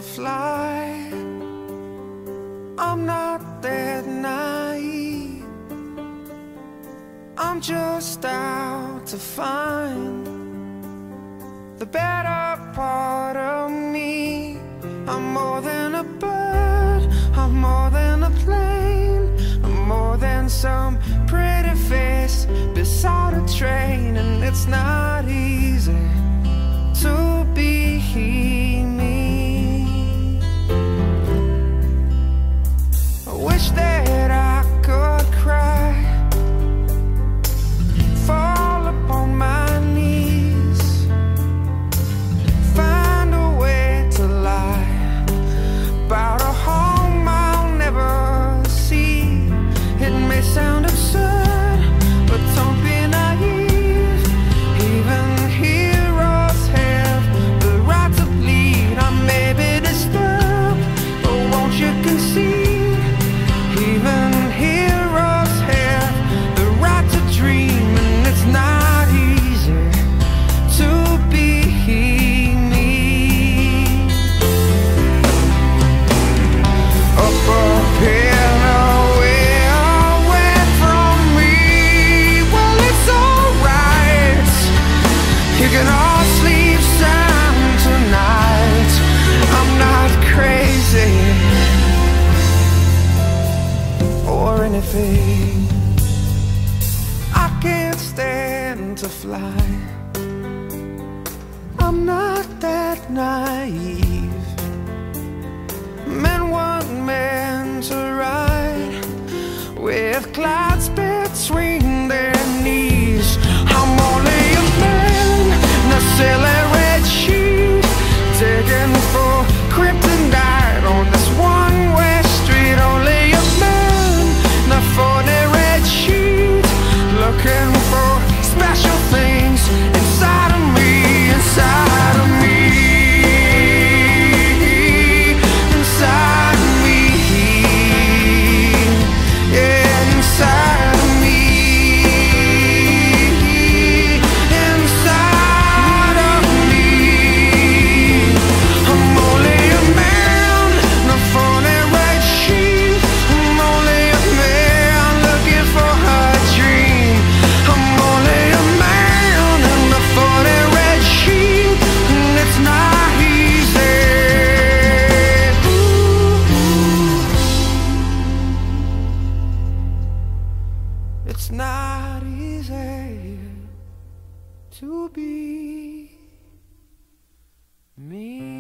fly. I'm not that naive. I'm just out to find the better part of me. I'm more than a bird, I'm more than a plane, I'm more than some pretty face beside a train. And it's not easy to be me. I wish that I could cry, fall upon my knees, find a way to lie about a home I'll never see. It may sound absurd, but don't be naive. Even heroes have the right to bleed. I may be disturbed, but won't you concede? Even heroes have the right to dream. And it's not easy to be me. Up a hill away, away from me. Well, it's alright, you can all sleep sound tonight. I'm not crazy or anything. I can't stand to fly. I'm not that naive. Men weren't meant to ride with clouds between their knees. I'm only a man in a silly red sheet, taken for kryptonite on this one-way street. Only a man in a 40 red sheet, looking for special things inside of me, inside of me, inside of me, yeah, inside of me, inside of me. I'm only a man in a 40 red sheet. I'm only a man looking for a dream. I'm only a man in a 40 red sheet, and it's not easy. It's not easy to be me.